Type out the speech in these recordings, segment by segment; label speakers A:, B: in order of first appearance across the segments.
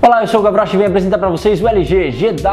A: Olá, eu sou o Gavroche e venho apresentar para vocês o LG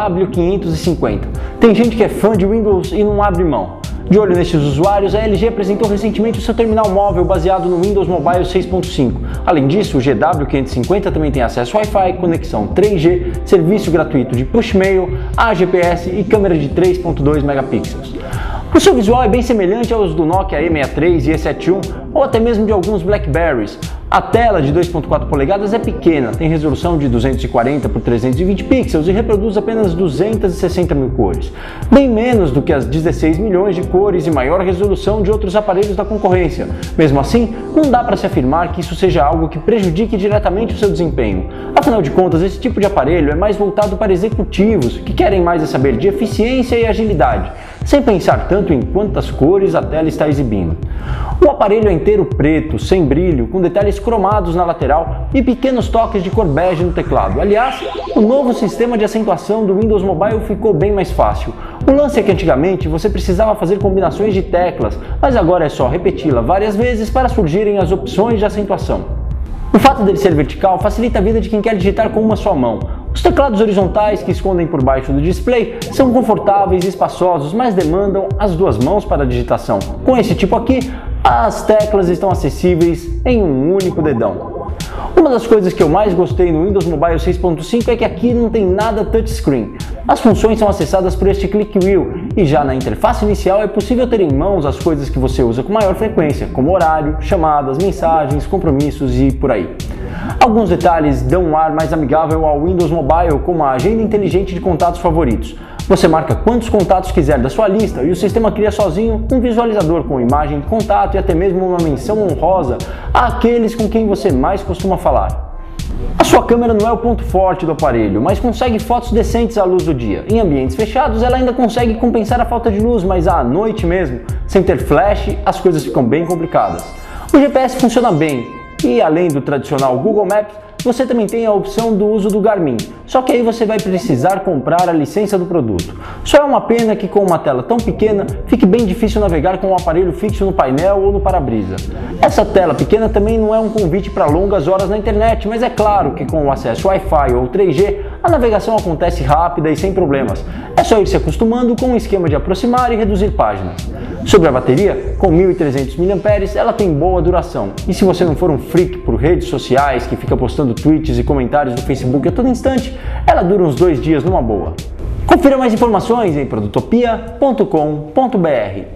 A: GW550. Tem gente que é fã de Windows e não abre mão. De olho nesses usuários, a LG apresentou recentemente o seu terminal móvel baseado no Windows Mobile 6.5. Além disso, o GW550 também tem acesso Wi-Fi, conexão 3G, serviço gratuito de push mail, AGPS e câmera de 3.2 megapixels. O seu visual é bem semelhante aos do Nokia E63 e E71 ou até mesmo de alguns Blackberries. A tela de 2.4 polegadas é pequena, tem resolução de 240 por 320 pixels e reproduz apenas 260 mil cores, bem menos do que as 16 milhões de cores e maior resolução de outros aparelhos da concorrência. Mesmo assim, não dá para se afirmar que isso seja algo que prejudique diretamente o seu desempenho. Afinal de contas, esse tipo de aparelho é mais voltado para executivos que querem mais a saber de eficiência e agilidade, sem pensar tanto em quantas cores a tela está exibindo. O aparelho é inteiro preto, sem brilho, com detalhes cromados na lateral e pequenos toques de cor bege no teclado. Aliás, o novo sistema de acentuação do Windows Mobile ficou bem mais fácil. O lance é que antigamente você precisava fazer combinações de teclas, mas agora é só repeti-la várias vezes para surgirem as opções de acentuação. O fato dele ser vertical facilita a vida de quem quer digitar com uma só mão. Os teclados horizontais que escondem por baixo do display são confortáveis e espaçosos, mas demandam as duas mãos para a digitação. Com esse tipo aqui, as teclas estão acessíveis em um único dedão. Uma das coisas que eu mais gostei no Windows Mobile 6.5 é que aqui não tem nada touchscreen. As funções são acessadas por este click wheel e já na interface inicial é possível ter em mãos as coisas que você usa com maior frequência, como horário, chamadas, mensagens, compromissos e por aí. Alguns detalhes dão um ar mais amigável ao Windows Mobile, como a agenda inteligente de contatos favoritos. Você marca quantos contatos quiser da sua lista e o sistema cria sozinho um visualizador com imagem, contato e até mesmo uma menção honrosa àqueles com quem você mais costuma falar. A sua câmera não é o ponto forte do aparelho, mas consegue fotos decentes à luz do dia. Em ambientes fechados, ela ainda consegue compensar a falta de luz, mas à noite mesmo, sem ter flash, as coisas ficam bem complicadas. O GPS funciona bem e, além do tradicional Google Maps, você também tem a opção do uso do Garmin, só que aí você vai precisar comprar a licença do produto. Só é uma pena que com uma tela tão pequena, fique bem difícil navegar com o aparelho fixo no painel ou no para-brisa. Essa tela pequena também não é um convite para longas horas na internet, mas é claro que com o acesso Wi-Fi ou 3G, a navegação acontece rápida e sem problemas. É só ir se acostumando com o esquema de aproximar e reduzir páginas. Sobre a bateria, com 1.300 mAh, ela tem boa duração. E se você não for um freak por redes sociais que fica postando tweets e comentários no Facebook a todo instante, ela dura uns 2 dias numa boa. Confira mais informações em produtopia.com.br.